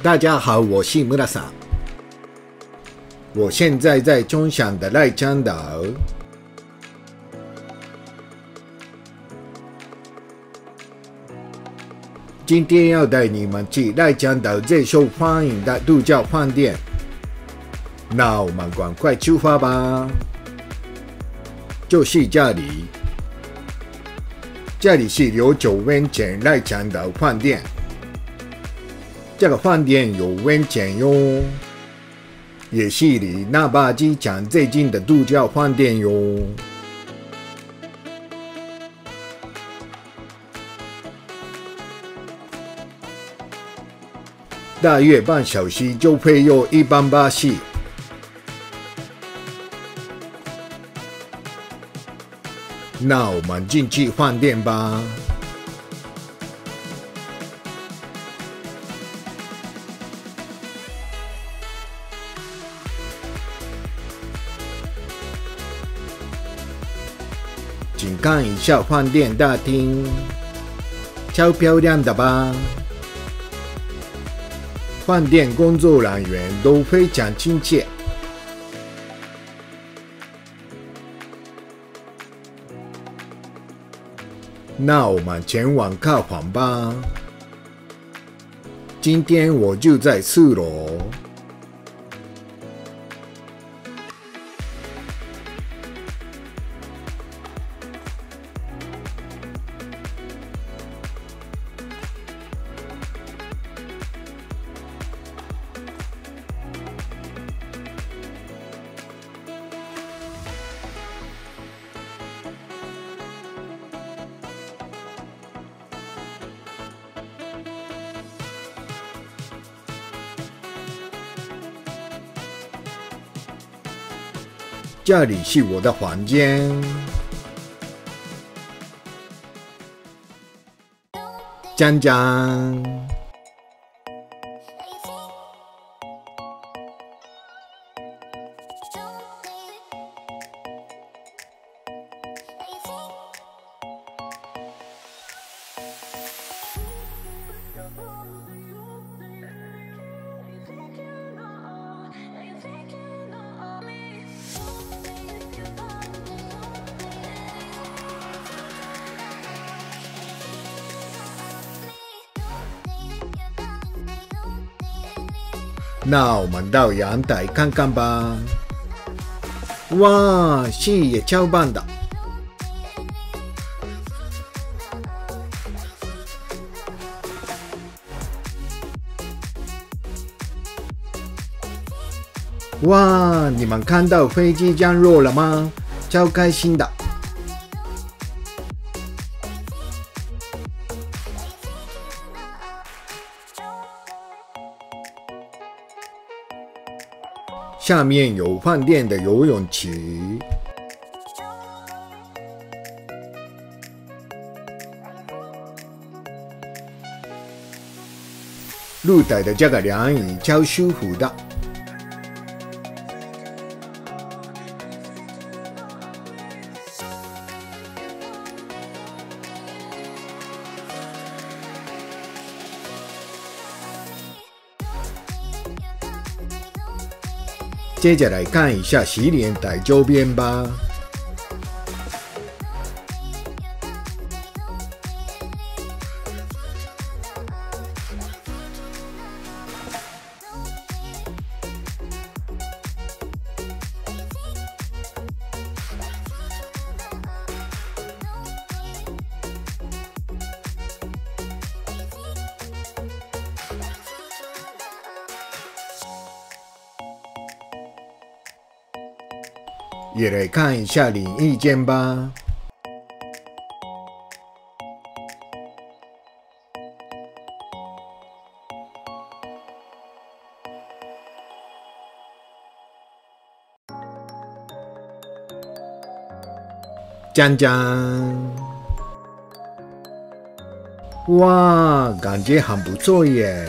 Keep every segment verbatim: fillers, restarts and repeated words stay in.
大家好，我是穆拉萨。我现在在中山的赖江岛。今天要带你们去赖江岛最受欢迎的度假饭店。那我们赶快出发吧！就是这里，这里是有九温泉赖江岛饭店。这个饭店有温泉哟，也是离那霸机场最近的度假饭店哟。大约半小时就会有一班巴士。那我们进去饭店吧。请看一下饭店大厅，超漂亮的吧？饭店工作人员都非常亲切。那我们前往客房吧。今天我就在四楼。这里是我的房间，江江。那我们到阳台看看吧。哇，视野超棒的！哇，你们看到飞机降落了吗？超开心的！下面有饭店的游泳池，露台的这个凉椅超舒服的。接着来看一下洗脸台周边吧。也来看一下淋浴间吧。江江，哇，感觉很不错耶。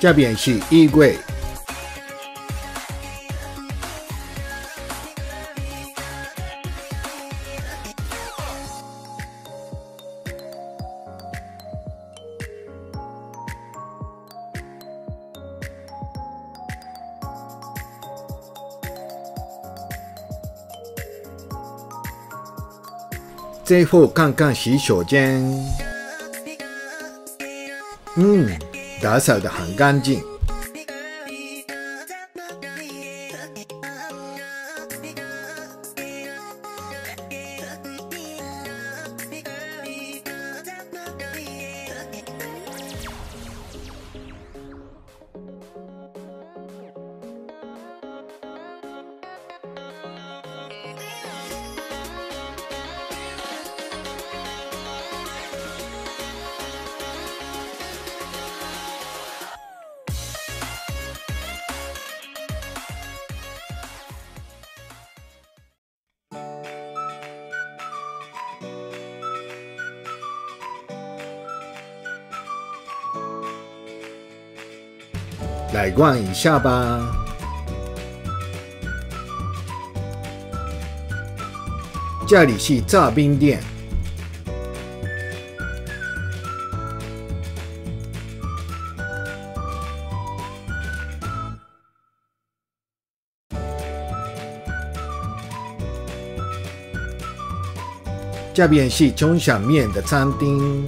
这边是衣柜。最后看看洗手间，嗯，打扫得很干净。来逛一下吧。这里是炸冰店，这边是中小面的餐厅。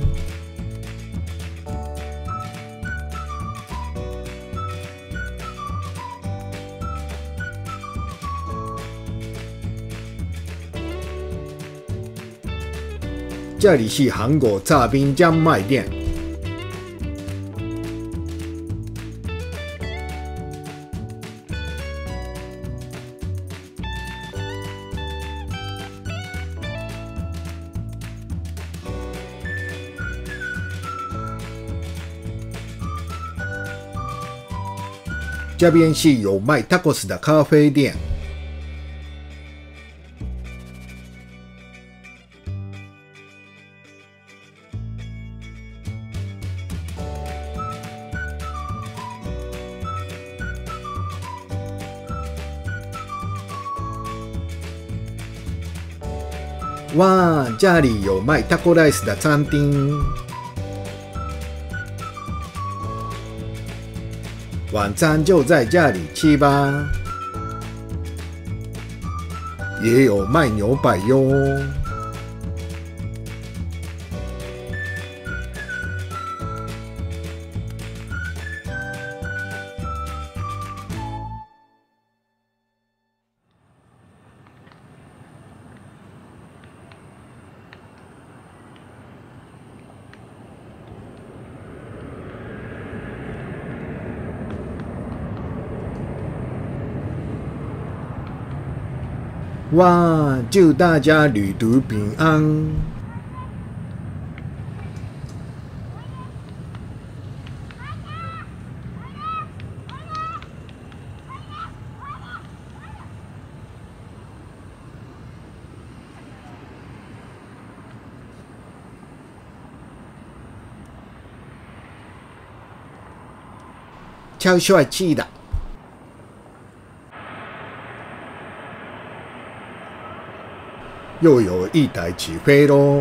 这里是韩国炸冰专卖店。这边是有卖 tacos 的咖啡店。哇，这里有卖 taco rice 的餐厅。晚餐就在这里吃吧。也有卖牛排哟。哇！祝大家旅途平安。超帅气的。又有一台起飞咯！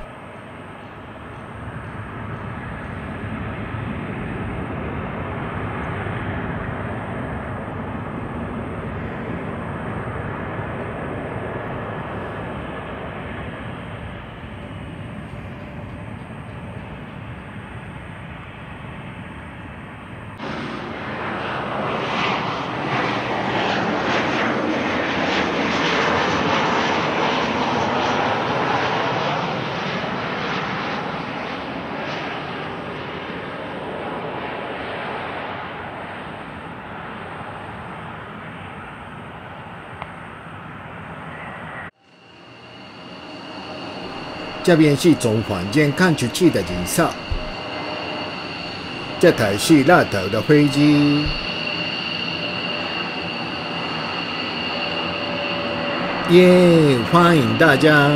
这边是从房间看出去的景色。这台是那头的飞机。耶！欢迎大家。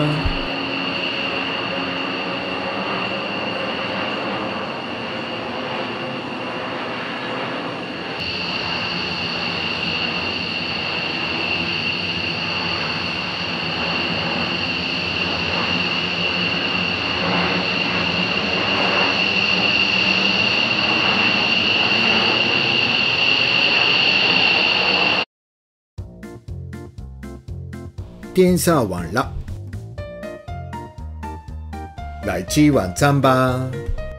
点烧完了，来吃晚餐吧。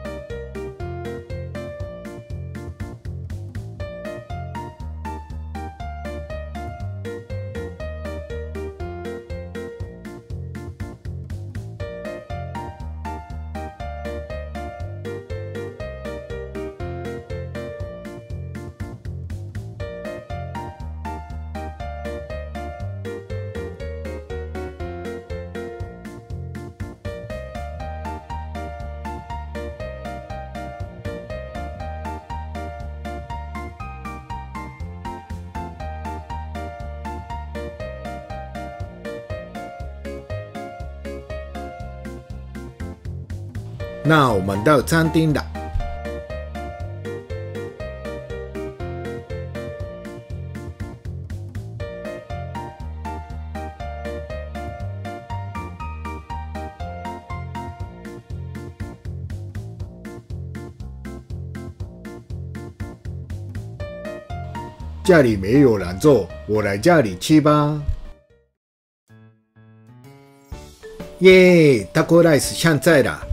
那我们到餐厅了。家里没有人做，我来家里吃吧。耶 ，Taco Rice 上菜了。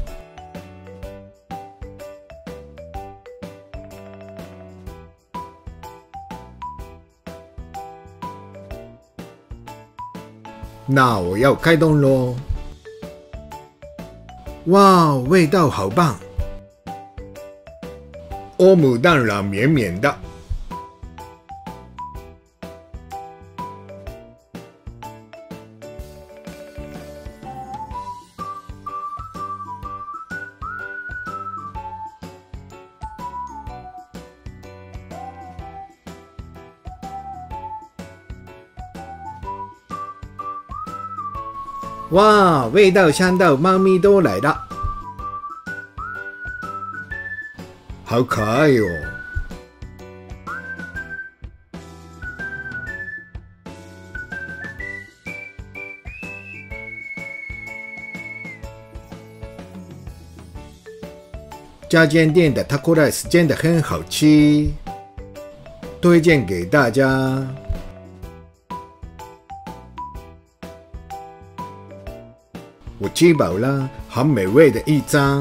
那我要开动咯！哇，味道好棒！欧姆蛋软绵绵的。哇，味道香到猫咪都来了，好可爱哟、哦！这间店的 Taco Rice 真的很好吃，推荐给大家。我吃饱了，很美味的一张。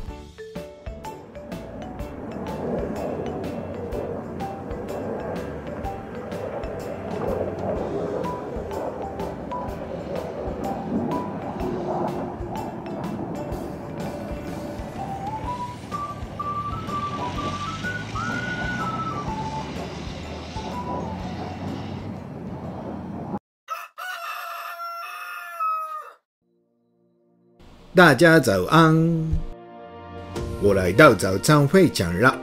大家早安，我来到早餐会场了。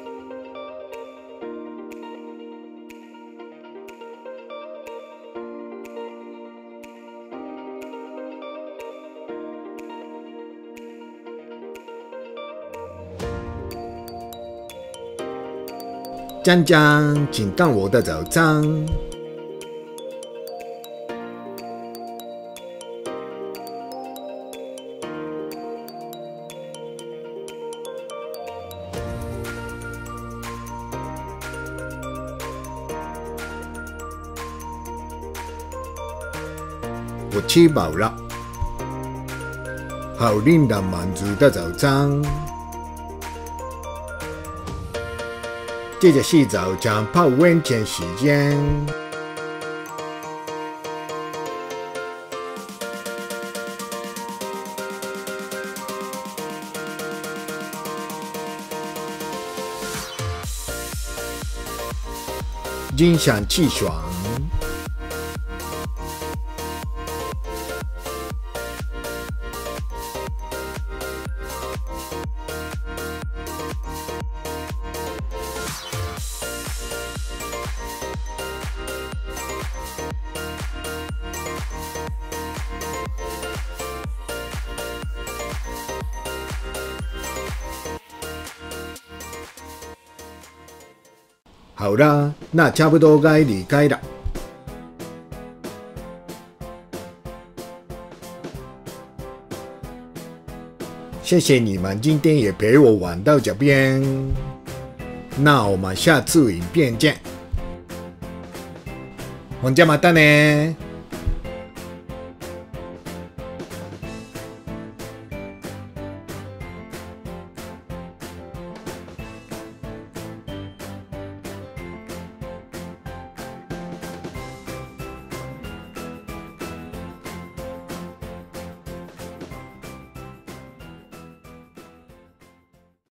江江，请看我的早餐。我吃饱了，好令人满足的早餐。这就是早上泡温泉时间。精神气爽。好啦，那差不多该离开了。谢谢你们今天也陪我玩到这边，那我们下次影片见。ほんじゃまたね。